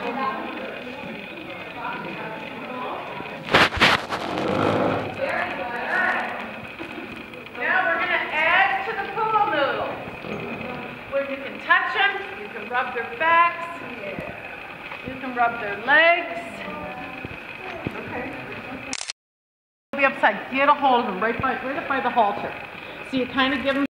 Now we're going to add to the pool noodle, where you can touch them, you can rub their backs, you can rub their legs. Okay. Be upside. Get a hold of them right up by the halter. So you kind of give them